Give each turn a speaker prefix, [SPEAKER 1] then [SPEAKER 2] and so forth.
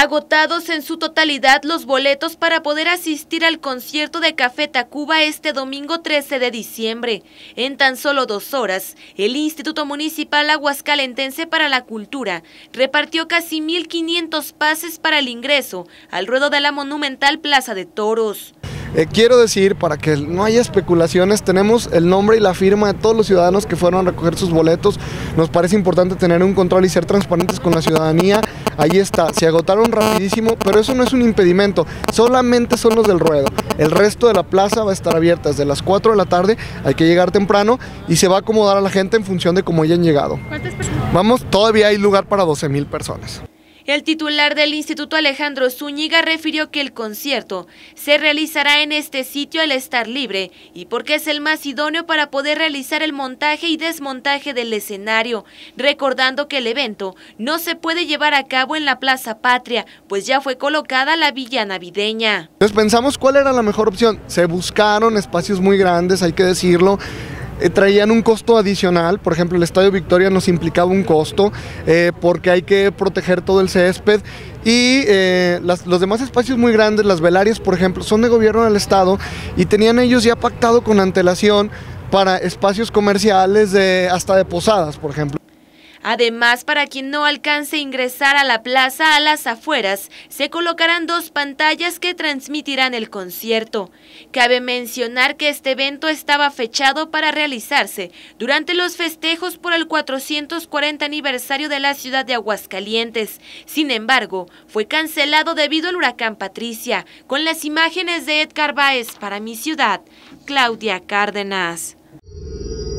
[SPEAKER 1] Agotados en su totalidad los boletos para poder asistir al concierto de Café Tacuba este domingo 13 de diciembre. En tan solo 2 horas, el Instituto Municipal Aguascalentense para la Cultura repartió casi 1,500 pases para el ingreso al ruedo de la monumental Plaza de Toros.
[SPEAKER 2] Quiero decir, para que no haya especulaciones, tenemos el nombre y la firma de todos los ciudadanos que fueron a recoger sus boletos. Nos parece importante tener un control y ser transparentes con la ciudadanía. Ahí está, se agotaron rapidísimo, pero eso no es un impedimento, solamente son los del ruedo. El resto de la plaza va a estar abierta desde las 4 de la tarde, hay que llegar temprano y se va a acomodar a la gente en función de cómo hayan llegado.
[SPEAKER 1] ¿Cuántas personas?
[SPEAKER 2] Vamos, todavía hay lugar para 12,000 personas.
[SPEAKER 1] El titular del Instituto, Alejandro Zúñiga, refirió que el concierto se realizará en este sitio al estar libre y porque es el más idóneo para poder realizar el montaje y desmontaje del escenario, recordando que el evento no se puede llevar a cabo en la Plaza Patria, pues ya fue colocada la villa navideña.
[SPEAKER 2] Entonces pensamos cuál era la mejor opción. Se buscaron espacios muy grandes, hay que decirlo. Traían un costo adicional, por ejemplo el Estadio Victoria nos implicaba un costo porque hay que proteger todo el césped y los demás espacios muy grandes, las velarias por ejemplo, son de gobierno del estado y tenían ellos ya pactado con antelación para espacios comerciales hasta de posadas por ejemplo.
[SPEAKER 1] Además, para quien no alcance a ingresar a la plaza a las afueras, se colocarán 2 pantallas que transmitirán el concierto. Cabe mencionar que este evento estaba fechado para realizarse durante los festejos por el 440 aniversario de la ciudad de Aguascalientes. Sin embargo, fue cancelado debido al huracán Patricia. Con las imágenes de Edgar Báez para Mi Ciudad, Claudia Cárdenas.